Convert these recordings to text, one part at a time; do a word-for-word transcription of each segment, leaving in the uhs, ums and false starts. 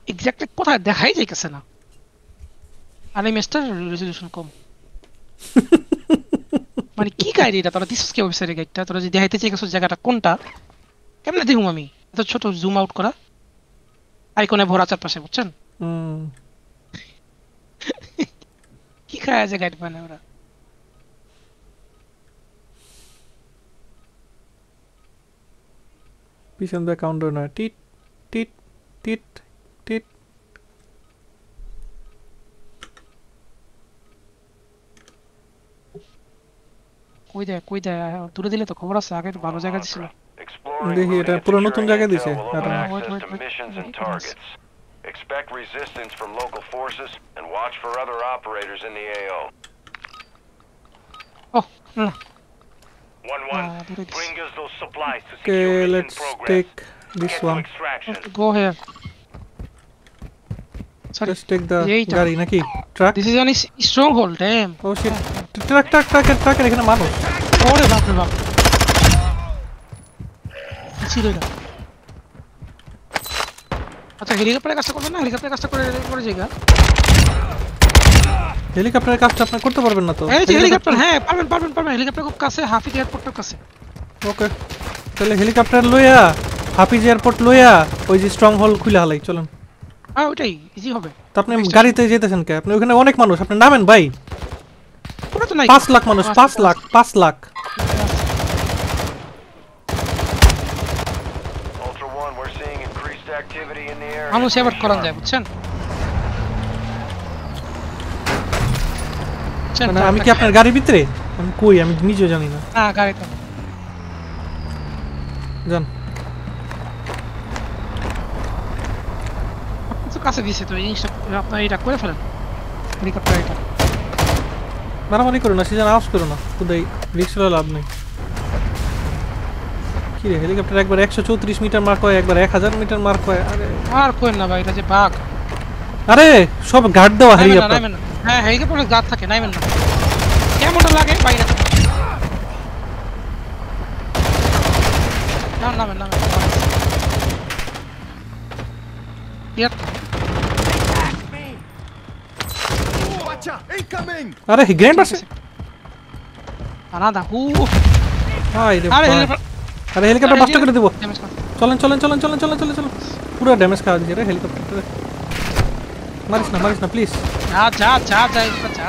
Exactly কোথায় দেখাই যাইতেছে না। আর এই ম্যাচটার রেজলিউশন কম। মানে কি গাইড এটা তোরা দিছিস কি ওয়েবসাইটে গাইডটা? তোরা যদি দেখাইতে চাইছিস জায়গাটা কোনটা, কেমনে দেখুম আমি? এত ছোট জুম আউট করা আইকনে ভরা চারপাশে, বুঝছেন? হুম কি খায় আছে গাইড বানায় ওরা? পিছন দিয়ে কাউন্টার না, টিট টিট টিট টিট। কই দেয় কই দেয় দূরে দিলে তো খবর আছে, আগে তো ভালো জায়গা ছিল। দেখি এটা পুরো নতুন জায়গা দিছে। Wait wait wait Expect resistance from local forces and watch for other operators in the A O. Oh, no. one one, bring us those supplies to Okay, secure mission let's progress. take this Get to one. extraction. Go here. Sorry. Let's take the Eight. গাড়ি নাকি truck? This is only stronghold, damn. Oh shit. Truck truck truck truck এখানে মানুষ। ওরে বাপ রে বাপ। ছিল এটা। আচ্ছা হেলিকপ্টারের কাজটা করবেন না? হেলিকপ্টারের কাজটা করে করে জায়গা। হেলিকপ্টারের কাজটা আপনি করতে পারবেন না তো? এই যে হেলিকপ্টার, হ্যাঁ পারবেন পারবেন পারবেন। হেলিকপ্টার খুব কাছে, হাফিজ এয়ারপোর্টের কাছে। ওকে তাহলে হেলিকপ্টার লইয়া হাফিজ এয়ারপোর্ট লইয়া ওই যে স্ট্রং হোল্ড খুলে হালাই চলেন। হ্যাঁ ওইটাই ইজি হবে। তো আপনি গাড়িতে যেতেছেন কে? আপনি ওখানে অনেক মানুষ, আপনি নামেন ভাই। পুরো তো নাই। পাঁচ লাখ মানুষ, পাঁচ লাখ পাঁচ lakh. Ultra One, we're seeing increased activity in the area. মানুষ এবার করান যায়, বুঝছেন? মানে আমি কি আপনার গাড়ির ভিতরে? আমি কই আমি নিজেও জানি না। না গাড়িতে জান তো কাছে দিছে তো এই জিনিসটা আপনি এটা করে ফেলেন। হেলিকপ্টার এটা মারামারি করো না, সিজন আউট করো না, খুদাই রিস্ক লওয়া লাভ নেই। কি রে হেলিকপ্টার একবার একশো চৌত্রিশ মিটার মার্ক হয়, একবার এক হাজার মিটার মার্ক হয়। আরে আর কোয়েন না ভাই, এটা যে বাঘ। আরে সব গার্ড দেওয়া হেলিকপ্টার। হ্যাঁ হেলিকপ্টারে গার্ড থাকে, নাইমেন না। কেমনটা লাগে বাইরে থেকে? না নামেন নামেন। ইয়ার আরে গ্রেনেড আছে। আনাদা হু হাই রে আরে ভাই। হেলিকপ্টার আরে হেলিকপ্টার নষ্ট করে দেব। ড্যামেজ কর। চলেন চলেন চলেন চলেন চলেন চলেন চলেন। পুরো ড্যামেজ খাওয়া দিছে রে হেলিকপ্টার। মারিস না মারিস না প্লিজ। যা যা যা যা এটা যা।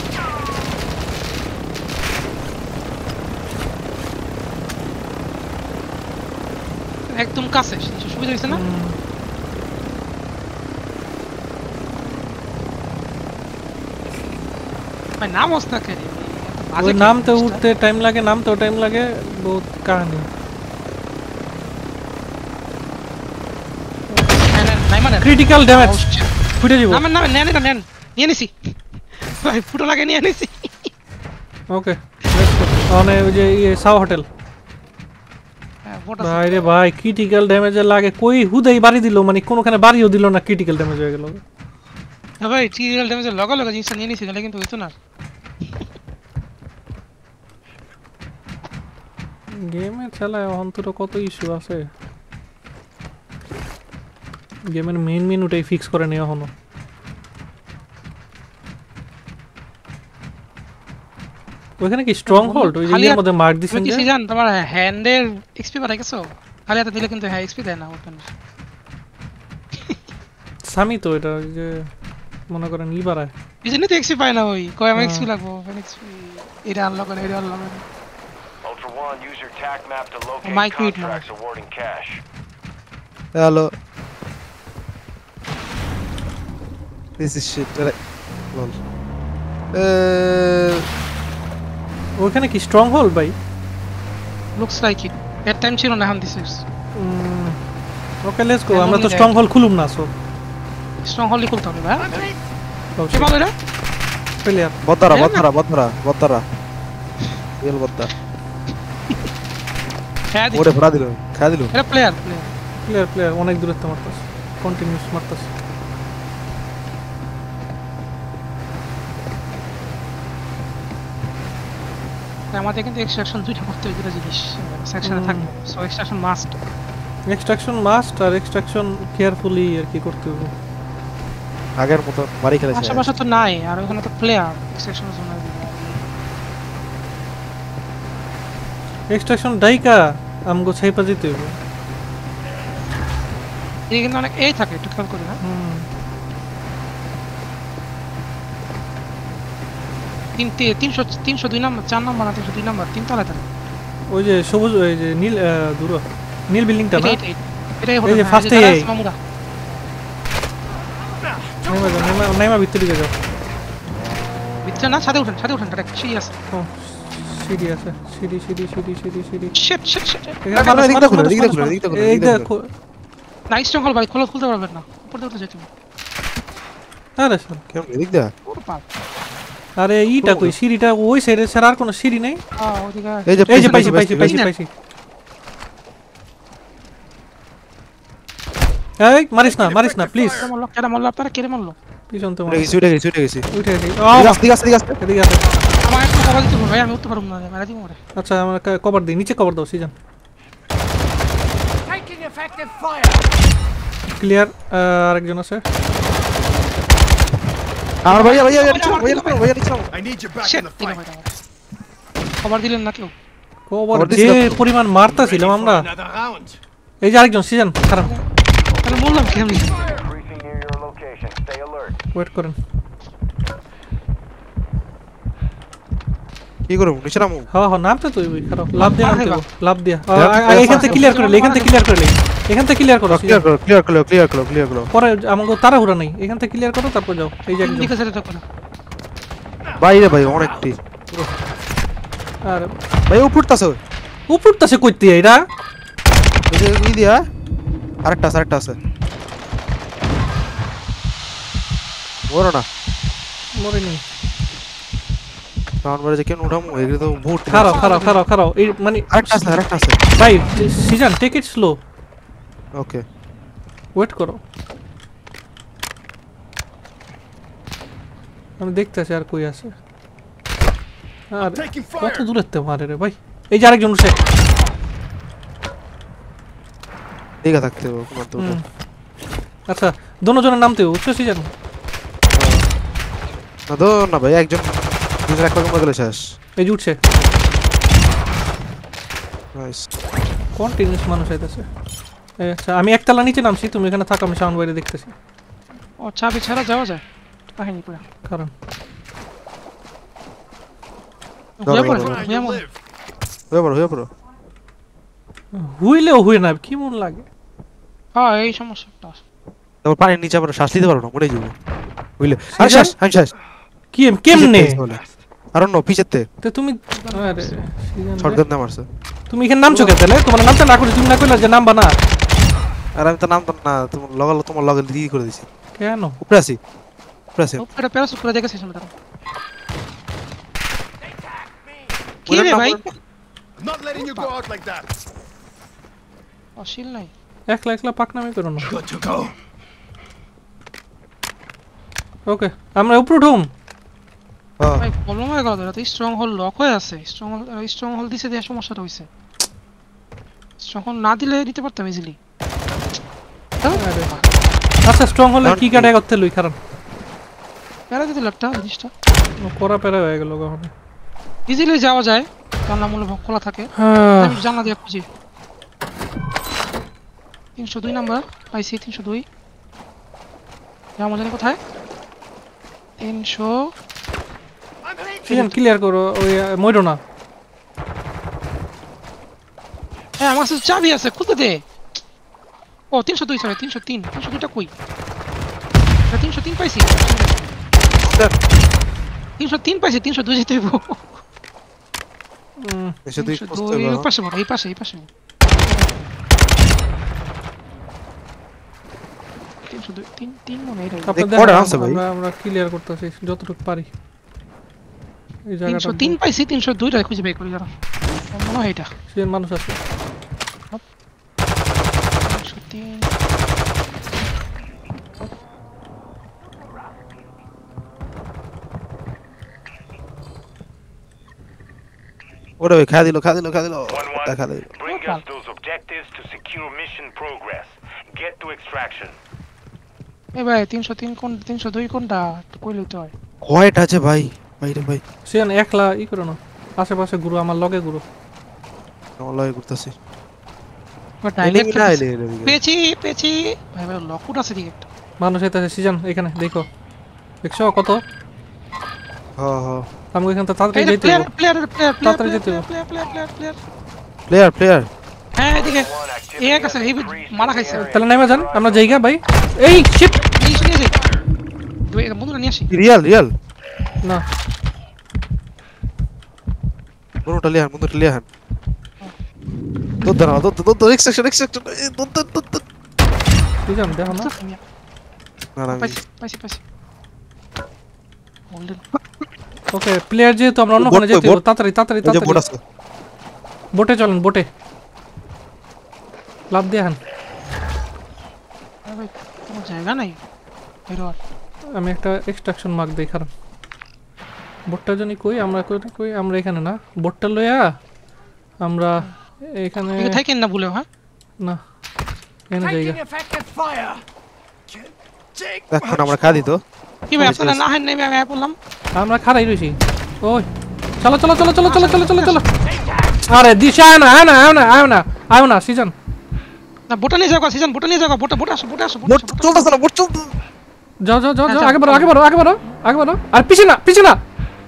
একদম কাছে, সুবিধা হইছে না? ভাই নাম হস না কেন? ওই নাম তো উঠতে টাইম লাগে, নাম তো টাইম লাগে, বহুত কাহিনী। ক্রিটিক্যাল ড্যামেজ ফুটে যাব। নামেন নামেন নেন এটা নেন, নিয়ে নিছি ভাই, ফুটো লাগে নিয়ে নিছি। ওকে মানে ওই যে এই সাউ হোটেল। ভাই রে ভাই ক্রিটিক্যাল ড্যামেজ লাগে কই হুদাই বাড়ি দিল, মানে কোনখানে বাড়িও দিল না, ক্রিটিক্যাল ড্যামেজ হয়ে গেল। হ্যাঁ ভাই ক্রিটিক্যাল ড্যামেজের লগা লগা জিনিসটা নিয়ে নিছি, তাহলে কিন্তু হইতো না। গেমে চালায় অন্তত কত ইস্যু আছে। গেমের মেইন মেনুটাই ফিক্স করে নেওয়া হলো। ওখানে কি স্ট্রং হোল্ড ওই যে এর মধ্যে মার্ক দিছেন যে? কি জান তোমার হ্যান্ডের এক্সপি বাড়াই গেছো? খালি হাতে দিলে কিন্তু হ্যাঁ এক্সপি দেয় না ওখান। সামি তো এটা যে মনে করেন ই বাড়ায়। এই জন্য তো এক্সপি পায় না ওই, কয় আমি এক্সপি লাগবো, এক্সপি এটা আনলক করে এটা আনলক করে। Ultra One, use your tac map to locate Mike Reed, contracts awarding cash. Hello. This is shit. Lol. Uh, ওখানে কি স্ট্রং হোল্ড ভাই? Looks like it. At time ছিল না, এখন this is. Okay let's go. আমরা তো strong hold খুলুম না, so strong hold খুলতে হবে ভাই। কি বল এটা? প্লেয়ার বতারা বতারা বতারা বতারা এল বতা হ্যাঁ ওরে ভরা দিল, খেলা দিল। এটা প্লেয়ার প্লেয়ার প্লেয়ার প্লেয়ার অনেক দূরত্ব মারতাছে, কন্টিনিউয়াস মারতাছে। আমাদের কিন্তু এক্সট্রাকশন দুইটা করতে হয়, দুটো জিনিস সেকশনে থাকবে, so extraction must. Extraction must আর এক্সট্রাকশন কেয়ারফুলি আর কি করতে হবে আগের মতো বাড়ি খেলেছে আশেপাশে তো নাই আর ওখানে তো প্লেয়ার সেকশন জোন এক্সট্রাকশন ডাইকা আমগো ছাইপা যেতে হবে এই কিন্তু অনেক এই থাকে একটু খেয়াল করি না হুম তিন তিনশো তিনশো দুই নম্বর চার নম্বর না তিনশো দুই নম্বর তিন তলায় থাকে ওই যে সবুজ ওই যে নীল দূর নীল বিল্ডিংটা না এটাই এটাই এই যে ফার্স্টে এই মামুরা নেমা যাও নেমা নেমা ভিতরে দিকে যাও ভিতরে না ছাদে উঠেন ছাদে উঠেন ডাইরেক্ট সিঁড়ি আছে ও সিঁড়ি আছে সিঁড়ি সিঁড়ি সিঁড়ি সিঁড়ি সিঁড়ি শিট শিট শিট মানে এদিকটা খুলে এদিকটা খুলে এদিকটা খুলে এই দেখো না স্ট্রং হল ভাই খোলা খুলতে পারবেন না উপর দিকে যেতে হবে আরে স্যার কেমন এদিকটা পুরো পাল আরে এইটা কই সিঁড়িটা ওই সাইডে স্যার আর কোনো সিঁড়ি নেই হ্যাঁ ওদিকে এই যে এই যে পাইছি পাইছি পাইছি পাইছি এই মারিস না মারিস না প্লিজ কেডা মারলো কেডা মারলো আপনারা কেডা মারলো পিছন তো উঠে গেছি উঠে গেছি উঠে গেছি উঠে গেছি ও দিকে আসতে দিকে আসতে এদিকে আছে আমার একটা কভার দিতে হবে ভাই আমি উঠতে পারবো না মারা দিই মরে আচ্ছা আমরা কভার দিই নিচে কভার দাও সিজন Taking effective fire. ক্লিয়ার আরেকজন আছে আমার ভাইয়া ভাইয়া নিচে ভাইয়া নিচে ভাইয়া নিচে I need you back shit in the দিলে fight. ভাই কভার দিলেন না কেউ কভার যে পরিমাণ মারতাছিলাম আমরা Another round. এই যে আরেকজন সিজন খারাপ তাহলে মরলাম কেমনি Briefing near your location. Stay alert. Wait করেন কি করব নিচে নামু হ্যাঁ হ্যাঁ নামতে তো ওই খারাপ লাভ দিয়ে নামতে হবে, লাভ দিয়া লাভ দিয়া। এখান থেকে ক্লিয়ার করে এখান থেকে ক্লিয়ার করে এখান থেকে ক্লিয়ার করো ক্লিয়ার করো ক্লিয়ার করো ক্লিয়ার করো ক্লিয়ার করো পরে আমাকে তাড়াহুড়া নাই এখান থেকে ক্লিয়ার করো তারপর যাও এই যে একজন দিকে সেটা থাকো না বাইরে ভাই অনেকটি আর ভাই উপরটাছে উপরটাছে কইতে এরা এই যে ই দিয়া আরেকটা আছে আরেকটা আছে বড় না মরেনি কারণ বলে যে কেন উঠামু এগুলো তো বহুত খারাপ খারাপ খারাপ খারাপ এই মানে আরেকটা আছে আরেকটা আছে ভাই সিজন take it slow okay wait করো আমি দেখতেছি আর কই আছে আর Taking কত fire. দূরেতে মারে রে ভাই এই যে আরেকজন উঠছে দিকে থাকতে হবে কোন তো হুম। আচ্ছা দোনো জনের নামতে উঠছে সিজন না দো না ভাই একজন দুজন এক রকম গেলে শেষ এই যে উঠছে নাইস কন্টিনিউয়াস মানুষ আইতাছে এই আচ্ছা আমি একতলা নিচে নামছি তুমি এখানে থাকো আমি সাউন্ড বাইরে দেখতেছি ও চাবি ছাড়া যাওয়া যায় কাহিনী পুরো কারণ হয়ে পড়ে Try হয়ে to মরে live. হয়ে পড়ো হয়ে পড়ো হুইলেও হুই না কি মন লাগে হ্যাঁ এই সমস্যাটা তারপর পানির নিচে আমরা শ্বাস নিতে পারবো না মরে যাবো বুঝলে আরে শ্বাস আমি শ্বাস কি কেমনে আর অন্য পিছেতে তো তুমি আরে সিজন রে। শর্টগান নাম মারছে তুমি এখানে নামছো কেন তাহলে তোমার নামটা না করে তুমি না কইলা যে নামবা না আর আমি তো নাম তো না তোমার লগা তোমার লগা দিয়ে করে দিছি কেন উপরে আছি উপরে আছি উপরে প্যারাসুট করে দেখেছিস আমরা কি ওদের রে নাম ভাই বলো। I'm not letting you go out like that. অশিল নাই একলা একলা পাকনামি করো না Good to go. ওকে আমরা উপরে উঠুম হ্যাঁ ভাই প্রবলেম হয়ে গেল তো স্ট্রং হোল লক হয়ে আছে স্ট্রং হোল স্ট্রং হোল দিছে দিয়ে সমস্যাটা হইছে স্ট্রং হোল না দিলে দিতে পারতাম ইজিলি আরে আচ্ছা স্ট্রং হলে কি কাটে করতে লই কারণ প্যারা দিতে একটা জিনিসটা করা পেরা হয়ে গেল কখন ইজিলি যাওয়া যায় জানলা মূল খোলা থাকে আমি জানলা দিয়ে খুঁজি তিনশো দুই নাম্বার পাইছি তিনশো দুই যাওয়া জানি কোথায় তিনশো সিজন ক্লিয়ার করো ওই মইরো না হ্যাঁ আমার কাছে চাবি আছে খুলতে দে ও তিনশো দুই সরি তিনশো তিন তিনশো দুইটা কই তিনশো তিন পাইছি তিনশো তিন পাইছি তিনশো দুই যেতে হইব হুম এসে তুই তিনশো খুঁজতে দুই হবে এই পাশে বড় এই পাশে এই পাশে তিনশো দুই তিন তিন মনে হয় আপনাদের দেখ, পরে আছে ভাই। আমরা আমরা ক্লিয়ার করতেছি যতটুকু পারি এই তিনশো জায়গাটা তিন পাইছি তিনশো দুইটা খুঁজে বের করি যারা মনে হয় এটা সিজন মানুষ আছে তিনশো তিন ওরে ভাই খা দিল খা দিল খা দিল one one. দেখা দিল Bring us those objectives to secure mission progress. Get to extraction. এই ভাই তিনশো তিন কোন তিনশো দুই কোনটা একটু কইলেই তো হয়। হোয়াইট আছে ভাই ভাই রে ভাই সিয়ান একলা ই করো না আশেপাশে গুরু আমার লগে গুরু লয় করতেছি বাট ডাইরেক্ট না এলে এলে পেছি পেছি ভাই ভাই লকুট আছে দিকে একটা মানুষ এসে সিজন এখানে দেখো দেখছো কত হ্যাঁ হ্যাঁ আমাকে এখান থেকে তাড়াতাড়ি যেতে প্লেয়ার হবে প্লেয়ার প্লেয়ার তাড়াতাড়ি যেতে হবে player player player player player player হ্যাঁ এদিকে এই এক আছে এই মারা খাইছে তাহলে নেমে যান আমরা জায়গা ভাই এই শিট এই শুনে যাই দুই বন্ধুরা নিয়ে আসি রিয়াল রিয়াল না বড়টা লিয়ান বন্ধুটা লিয়ান তো দাঁড়া তো তো তো এক্সট্রাকশন এক্সট্রাকশন তো তো তো তো সিজন দেখো না না না পাইছি পাইছি পাইছি হোল্ডেন ওকে প্লেয়ার যেহেতু আমরা অন্য কোণে যেতে হবে তাড়াতাড়ি তাড়াতাড়ি যে বোট তাড়াতাড়ি আছে বোটে চলেন বোটে লাভ দিয়ে হান আরে ভাই কোনো জায়গা নাই বের হওয়ার আমি একটা এক্সট্রাকশন মার্ক দেই কারণ বোটটা জানি কই আমরা কই কই আমরা এখানে না বোটটা লইয়া আমরা এখানে এখানে থাকেন না ভুলেও হ্যাঁ না এখানে জায়গা Taking effective fire. Take এখন আমরা খা দিত কি ভাই আপনারা না হেন নেমে আমি বললাম আমরা খারাই রইছি ওই চলো চলো চলো চলো চলো চলো চলো চলো আরে দিশা আয় না আয় না আয় না আয় না আয় না সিজন না বোটা নিয়ে যাও সিজন বোটা নিয়ে যাও বোটা বোটা আসো বোটা আসো বোট চলতেছে না বোট চল যাও যাও যাও যাও আগে বাড়ো আগে বাড়ো আগে বাড়ো আগে বাড়ো আর পিছে না পিছে না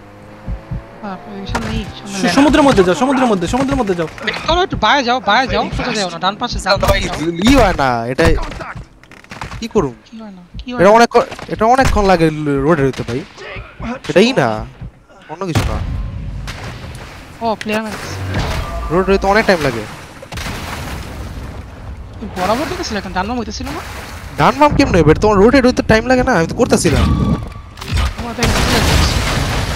সামনে এই সামনে সমুদ্রের মধ্যে যাও সমুদ্রের মধ্যে সমুদ্রের মধ্যে যাও চলো একটু বাইরে যাও বাইরে যাও সোজা যাও না ডান পাশে যাও ভাই ই হয় না এটা কি করুম কি হয় না কি হয় এটা অনেক এটা অনেকক্ষণ লাগে রোডে হইতে ভাই এটাই না অন্য কিছু না ও প্লেয়ার ম্যাচ রোড হইতে অনেক টাইম লাগে বরাবর দেখেছিল এখন ডান নাম হইতেছিল না ডান মাম কেমনে বেট তোমার রোড হইতে টাইম লাগে না আমি তো করতেছিলাম আমার তো